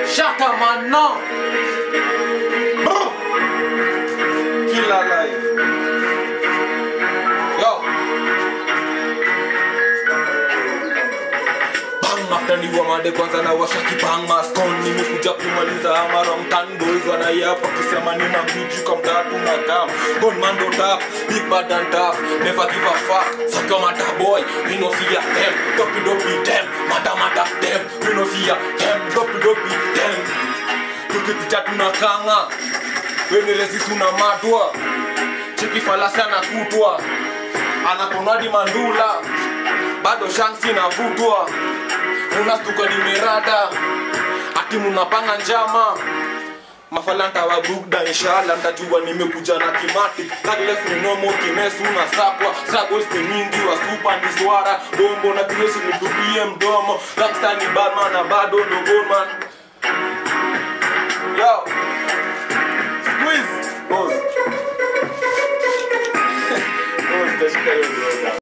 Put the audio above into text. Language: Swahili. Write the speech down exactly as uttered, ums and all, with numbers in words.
Shut up, man, no. Killer life. Yo. Bang after ni wamade kwanza na washa kibang maskon. Nimekuja kumaliza amara mtando hizo na yapa kusema ni mabuju kwa mtatu na kam. Gun man don't tap, big bad and tough. Never give a fuck. Suck your mata boy, we no fear them. Dopey dopey them, mata mata them. We no fear them, dopey dopey them. Tukipita tunakanga. Wewe resist unamatwa. Chiki falasa na kutwa. Anakonadi mandula. Bado shanksi na vutwa. Unastuka ni merada. Ati munapanga njama. Mafalanta wa bugda inshallah. Ndajua nimekuja na kimati. Taglefu ni nomo kimesu na sapwa. Struggles ni mingi wa super ni swara. Bombo na kinesu nitupie mdomo. Gangsta ni badman na bado no goldman. Yo. Squeeze. Pause. Pause. That's crazy.